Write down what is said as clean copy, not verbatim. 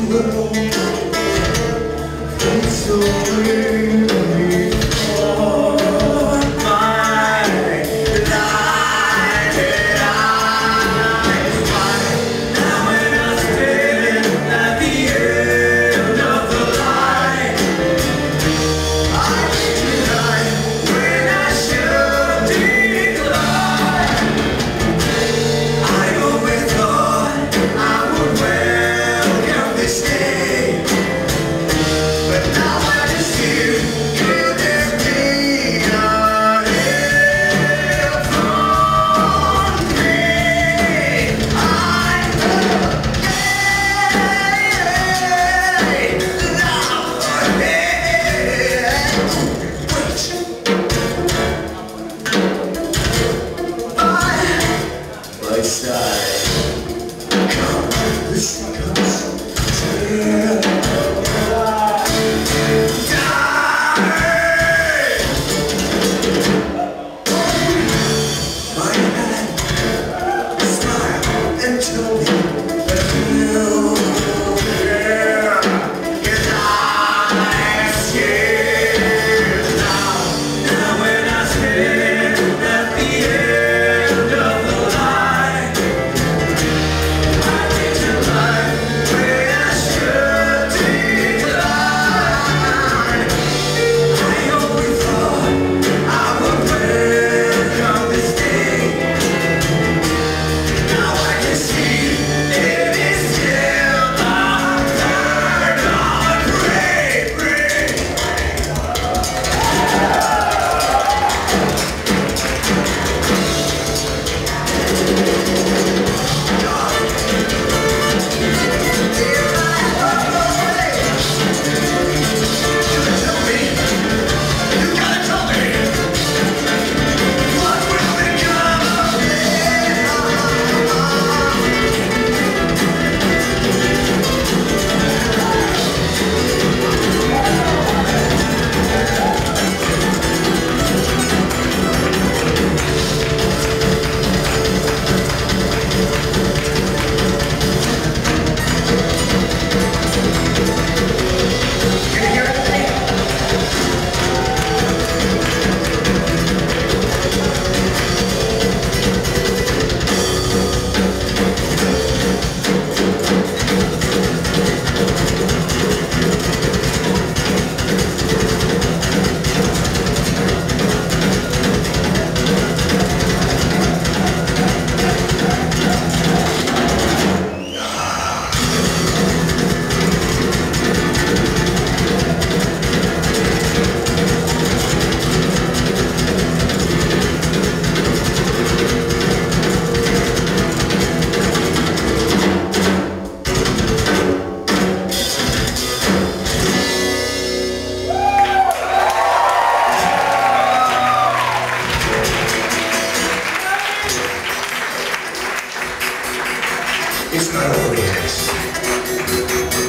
world. It's so really for my blinded eyes. Now when I stand at the end of the line, I decline when I should decline. I always thought I would welcome this day, but now I just hear you give me a help from me. I'm my side. Come, this comes till my hand, smile and tell me that you care. 'Cause I'm scared now. Now when I stand at the end of the line, I decline when I should decline. I always thought I would welcome this day. Now I can see it is still not turned on. Pray. It's not over yet.